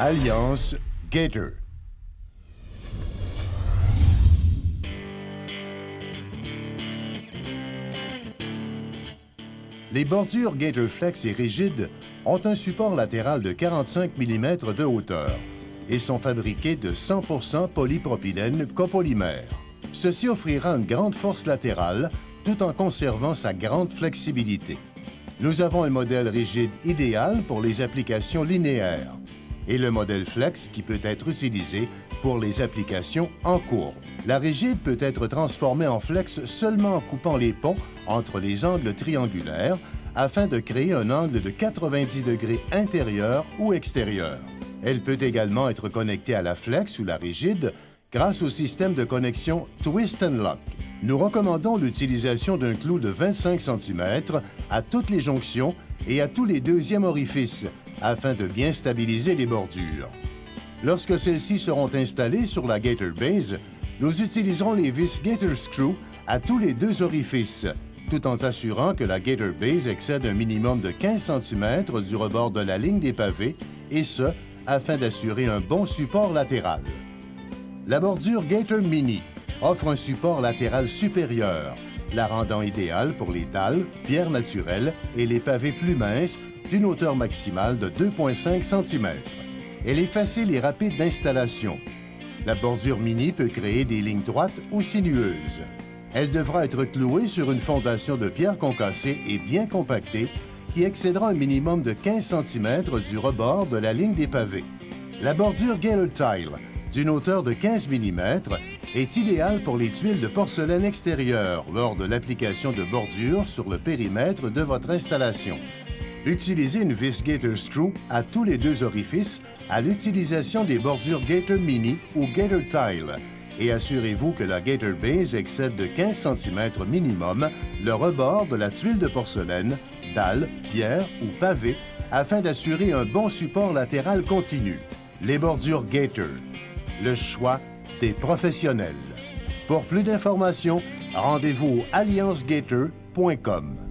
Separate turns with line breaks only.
Alliance Gator. Les bordures Gatorflex et rigides ont un support latéral de 45 mm de hauteur et sont fabriqués de 100% polypropylène copolymère. Ceci offrira une grande force latérale tout en conservant sa grande flexibilité. Nous avons un modèle rigide idéal pour les applications linéaires et le modèle flex qui peut être utilisé pour les applications en courbe. La rigide peut être transformée en flex seulement en coupant les ponts entre les angles triangulaires afin de créer un angle de 90 degrés intérieur ou extérieur. Elle peut également être connectée à la flex ou la rigide grâce au système de connexion Twist and Lock. Nous recommandons l'utilisation d'un clou de 25 cm à toutes les jonctions et à tous les deuxièmes orifices afin de bien stabiliser les bordures. Lorsque celles-ci seront installées sur la Gator Base, nous utiliserons les vis Gator Screw à tous les deux orifices, tout en assurant que la Gator Base excède un minimum de 15 cm du rebord de la ligne des pavés, et ce, afin d'assurer un bon support latéral. La bordure Gator Mini offre un support latéral supérieur, la rendant idéale pour les dalles, pierres naturelles et les pavés plus minces d'une hauteur maximale de 2,5 cm. Elle est facile et rapide d'installation. La bordure Mini peut créer des lignes droites ou sinueuses. Elle devra être clouée sur une fondation de pierre concassée et bien compactée qui excédera un minimum de 15 cm du rebord de la ligne des pavés. La bordure Gator Tile, d'une hauteur de 15 mm, est idéale pour les tuiles de porcelaine extérieure lors de l'application de bordure sur le périmètre de votre installation. Utilisez une vis Gator Screw à tous les deux orifices à l'utilisation des bordures Gator Mini ou Gator Tile et assurez-vous que la Gator Base excède de 15 cm minimum le rebord de la tuile de porcelaine, dalle, pierre ou pavé afin d'assurer un bon support latéral continu. Les bordures Gator, le choix des professionnels. Pour plus d'informations, rendez-vous au alliancegator.com.